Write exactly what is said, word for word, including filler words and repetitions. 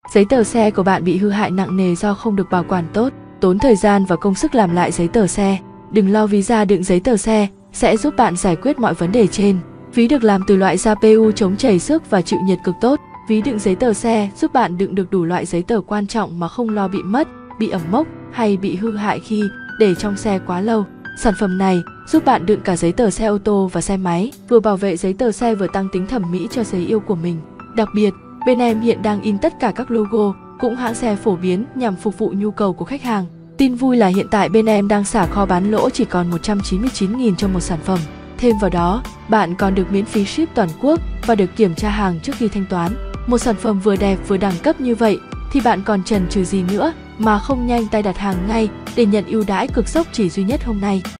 Giấy tờ xe của bạn bị hư hại nặng nề do không được bảo quản tốt, tốn thời gian và công sức làm lại giấy tờ xe. Đừng lo, Visa đựng giấy tờ xe sẽ giúp bạn giải quyết mọi vấn đề trên. Ví được làm từ loại da pê u chống chảy xước và chịu nhiệt cực tốt. Ví đựng giấy tờ xe giúp bạn đựng được đủ loại giấy tờ quan trọng mà không lo bị mất, bị ẩm mốc hay bị hư hại khi để trong xe quá lâu. Sản phẩm này giúp bạn đựng cả giấy tờ xe ô tô và xe máy, vừa bảo vệ giấy tờ xe vừa tăng tính thẩm mỹ cho giấy yêu của mình. Đặc biệt, bên em hiện đang in tất cả các logo, cũng hãng xe phổ biến nhằm phục vụ nhu cầu của khách hàng. Tin vui là hiện tại bên em đang xả kho bán lỗ chỉ còn một trăm chín mươi chín nghìn cho một sản phẩm. Thêm vào đó, bạn còn được miễn phí ship toàn quốc và được kiểm tra hàng trước khi thanh toán. Một sản phẩm vừa đẹp vừa đẳng cấp như vậy thì bạn còn chần chừ gì nữa mà không nhanh tay đặt hàng ngay để nhận ưu đãi cực sốc chỉ duy nhất hôm nay.